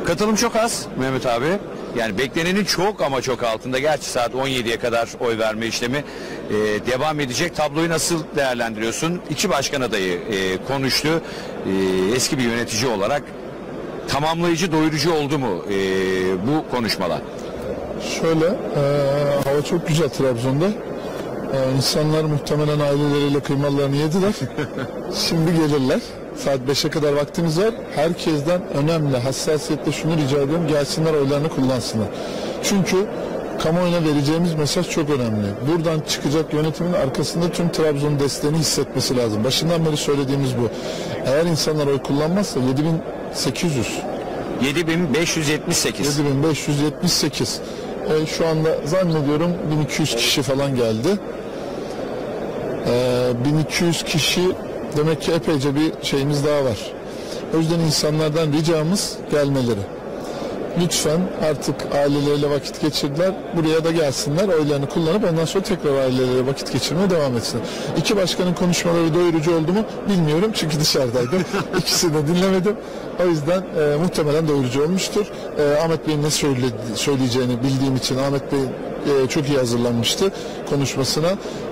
Katılım çok az Mehmet abi. Yani beklenenin çok ama çok altında. Gerçi saat 17'ye kadar oy verme işlemi devam edecek. Tabloyu nasıl değerlendiriyorsun? İki başkan adayı konuştu. Eski bir yönetici olarak tamamlayıcı, doyurucu oldu mu bu konuşmalar? Şöyle, hava çok güzel Trabzon'da. İnsanlar muhtemelen aileleriyle kıymalarını yediler. Şimdi gelirler. Saat 5'e kadar vaktimiz var. Herkesten önemli, hassasiyetle şunu rica ediyorum. Gelsinler, oylarını kullansınlar. Çünkü kamuoyuna vereceğimiz mesaj çok önemli. Buradan çıkacak yönetimin arkasında tüm Trabzon desteğini hissetmesi lazım. Başından beri söylediğimiz bu. Eğer insanlar oy kullanmazsa 7800. 7578. 7578. Şu anda zannediyorum 1200 kişi falan geldi. 1200 kişi demek ki epeyce bir şeyimiz daha var. O yüzden insanlardan ricamız gelmeleri. Lütfen, artık aileleriyle vakit geçirdiler. Buraya da gelsinler, oylarını kullanıp ondan sonra tekrar aileleriyle vakit geçirmeye devam etsinler. İki başkanın konuşmaları doyurucu oldu mu bilmiyorum çünkü dışarıdaydım. İkisini de dinlemedim. O yüzden muhtemelen doyurucu olmuştur. Ahmet Bey'in ne söyleyeceğini bildiğim için Ahmet Bey çok iyi hazırlanmıştı konuşmasına.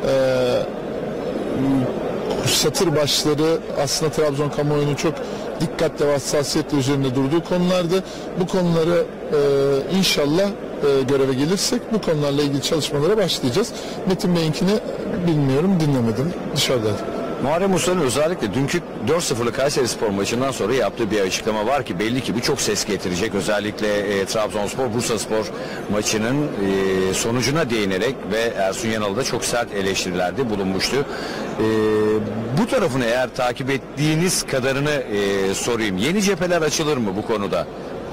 Satır başları aslında Trabzon kamuoyunun çok dikkatle ve hassasiyetle üzerinde durduğu konulardı. Bu konuları inşallah göreve gelirsek bu konularla ilgili çalışmalara başlayacağız. Metin Bey'inkini bilmiyorum, dinlemedim, dışarıdaydım. Muharrem Usta'nın özellikle dünkü 4-0'lık Kayserispor maçından sonra yaptığı bir açıklama var ki belli ki bu çok ses getirecek. Özellikle Trabzonspor Bursaspor maçının sonucuna değinerek ve Ersun Yanal'ı da çok sert eleştirilerde bulunmuştu. Bu tarafını eğer takip ettiğiniz kadarını sorayım. Yeni cepheler açılır mı bu konuda?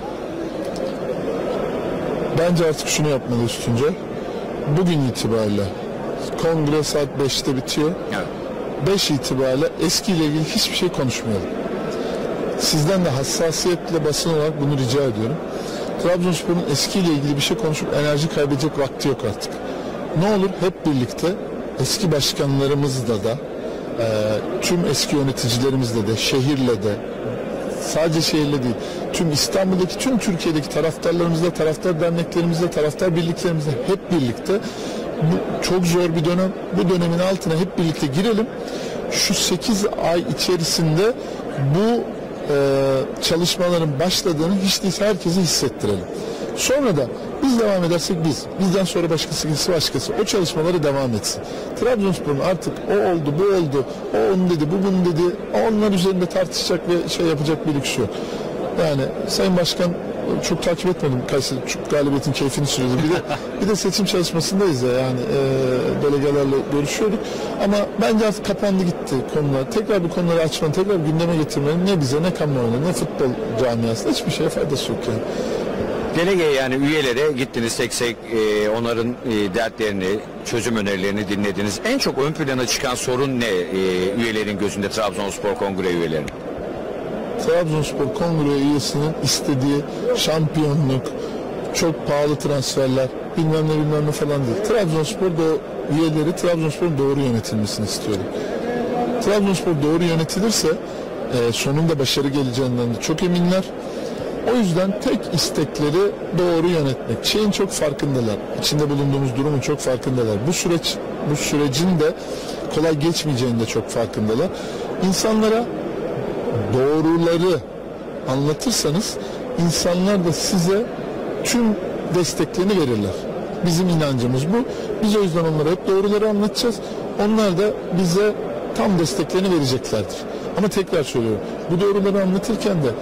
Bence artık şunu yapmalıyız Tuncay. Bugün itibariyle kongre saat 5'te bitiyor. Evet. 5 itibariyle eskiyle ilgili hiçbir şey konuşmayalım. Sizden de hassasiyetle basın olarak bunu rica ediyorum. Trabzonspor'un eskiyle ilgili bir şey konuşup enerji kaybedecek vakti yok artık. Ne olur hep birlikte eski başkanlarımızla da tüm eski yöneticilerimizle de şehirle de sadece şehirle değil tüm İstanbul'daki tüm Türkiye'deki taraftarlarımızla, taraftar derneklerimizle, taraftar birliklerimizle hep birlikte bu çok zor bir dönem. Bu dönemin altına hep birlikte girelim. Şu 8 ay içerisinde bu çalışmaların başladığını hiç değilse herkese hissettirelim. Sonra da biz devam edersek bizden sonra başkası gitsin başkası. O çalışmaları devam etsin. Trabzonspor'un artık o oldu, bu oldu, o onu dedi, bu bunu dedi. Onlar üzerinde tartışacak ve şey yapacak bir lüks yok. Yani Sayın Başkan çok takip etmedim. Kayseri galibiyetin keyfini sürüyordu. Bir de seçim çalışmasındayız ya yani delegelerle görüşüyorduk. Ama bence artık kapandı gitti konular. Tekrar bu konuları açmanın, tekrar gündeme getirmenin ne bize, ne kamuoyuna, ne futbol camiasına hiçbir şeye faydası yok yani. Delege yani üyelere gittiniz tek tek onların dertlerini, çözüm önerilerini dinlediniz. En çok ön plana çıkan sorun ne üyelerin gözünde Trabzonspor Kongre üyelerinin? Trabzonspor Kongre üyesinin istediği şampiyonluk, çok pahalı transferler, bilmem ne falan değil. Trabzonspor üyeleri Trabzonspor'un doğru yönetilmesini istiyorum. Trabzonspor doğru yönetilirse sonunda başarı geleceğinden de çok eminler. O yüzden tek istekleri doğru yönetmek. Şeyin çok farkındalar. İçinde bulunduğumuz durumun çok farkındalar. Bu sürecin de kolay geçmeyeceğini de çok farkındalar. İnsanlara doğruları anlatırsanız insanlar da size tüm desteklerini verirler. Bizim inancımız bu. Biz o yüzden onlara hep doğruları anlatacağız. Onlar da bize tam desteklerini vereceklerdir. Ama tekrar söylüyorum. Bu doğruları anlatırken de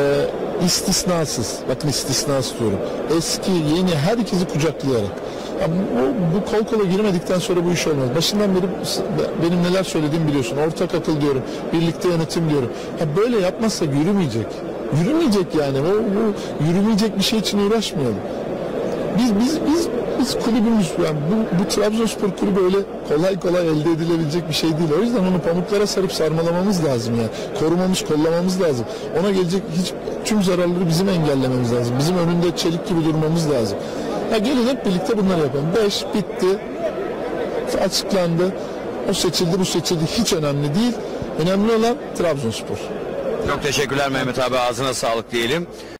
istisnasız, bakın istisnasız diyorum. Eski, yeni herkesi kucaklayarak. Ya bu kol kola girmedikten sonra bu iş olmaz. Başından beri benim neler söylediğimi biliyorsun. Ortak akıl diyorum, birlikte yönetim diyorum. Ya böyle yapmazsak yürümeyecek. Yürümeyecek yani. Bu yürümeyecek bir şey için uğraşmayalım. Biz kulübümüz yani bu Trabzonspor kulübü öyle kolay elde edilebilecek bir şey değil. O yüzden onu pamuklara sarıp sarmalamamız lazım yani. Korumamız, kollamamız lazım. Ona gelecek tüm zararları bizim engellememiz lazım. Bizim önünde çelik gibi durmamız lazım. Ya gelin hep birlikte bunları yapalım. 5 bitti. Açıklandı. O seçildi, bu seçildi. Hiç önemli değil. Önemli olan Trabzonspor. Çok teşekkürler Mehmet abi. Ağzına sağlık diyelim.